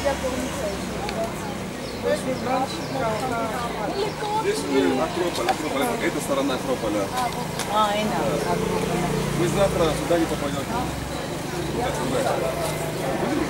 Здесь уже Акрополь, эта сторона Акрополя. Мы завтра сюда не попадем.